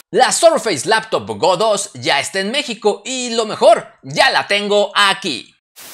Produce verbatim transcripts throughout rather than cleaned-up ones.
La Surface Laptop Go dos ya está en México y lo mejor, ya la tengo aquí.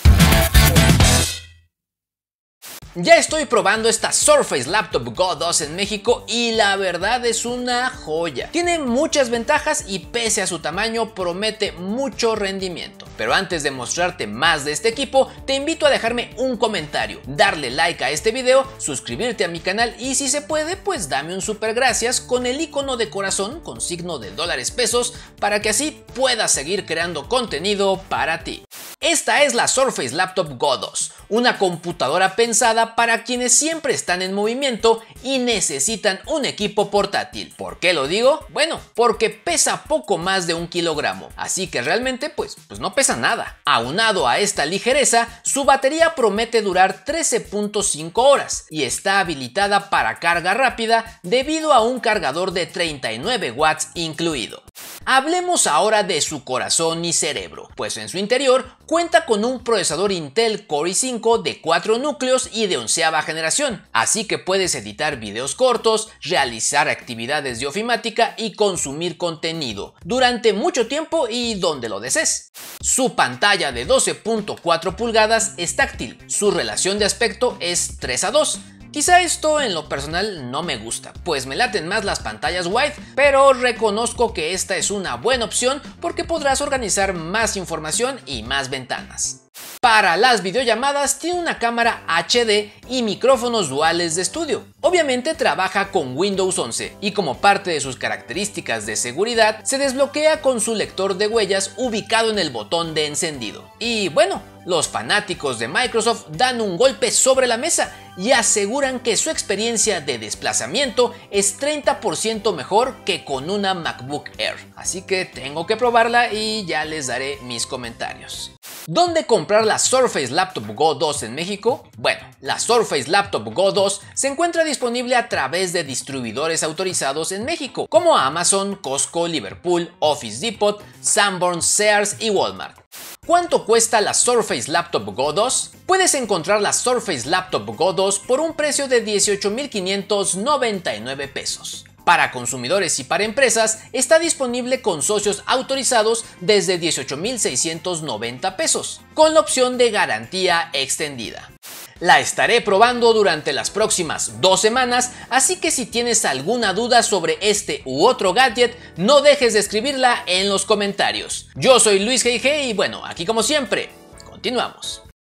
Ya estoy probando esta Surface Laptop Go dos en México y la verdad es una joya. Tiene muchas ventajas y pese a su tamaño promete mucho rendimiento. Pero antes de mostrarte más de este equipo, te invito a dejarme un comentario, darle like a este video, suscribirte a mi canal y si se puede, pues dame un super gracias con el icono de corazón con signo de dólares pesos para que así puedas seguir creando contenido para ti. Esta es la Surface Laptop Go dos, una computadora pensada para quienes siempre están en movimiento y necesitan un equipo portátil. ¿Por qué lo digo? Bueno, porque pesa poco más de un kilogramo, así que realmente pues, pues no pesa nada. Aunado a esta ligereza, su batería promete durar trece punto cinco horas y está habilitada para carga rápida debido a un cargador de treinta y nueve watts incluido. Hablemos ahora de su corazón y cerebro, pues en su interior cuenta con un procesador Intel Core i cinco de cuatro núcleos y de onceava generación, así que puedes editar videos cortos, realizar actividades de ofimática y consumir contenido durante mucho tiempo y donde lo desees. Su pantalla de doce punto cuatro pulgadas es táctil, su relación de aspecto es tres a dos. Quizá esto en lo personal no me gusta, pues me laten más las pantallas wide, pero reconozco que esta es una buena opción porque podrás organizar más información y más ventanas. Para las videollamadas tiene una cámara H D y micrófonos duales de estudio. Obviamente trabaja con Windows once y como parte de sus características de seguridad se desbloquea con su lector de huellas ubicado en el botón de encendido. Y bueno, los fanáticos de Microsoft dan un golpe sobre la mesa y aseguran que su experiencia de desplazamiento es treinta por ciento mejor que con una MacBook Air. Así que tengo que probarla y ya les daré mis comentarios. ¿Dónde comprar la Surface Laptop Go dos en México? Bueno, la Surface Laptop Go dos se encuentra disponible a través de distribuidores autorizados en México, como Amazon, Costco, Liverpool, Office Depot, Sanborns, Sears y Walmart. ¿Cuánto cuesta la Surface Laptop Go dos? Puedes encontrar la Surface Laptop Go dos por un precio de dieciocho mil quinientos noventa y nueve pesos. Para consumidores y para empresas está disponible con socios autorizados desde dieciocho mil seiscientos noventa pesos, con la opción de garantía extendida. La estaré probando durante las próximas dos semanas, así que si tienes alguna duda sobre este u otro gadget, no dejes de escribirla en los comentarios. Yo soy Luis G G y bueno, aquí como siempre, continuamos.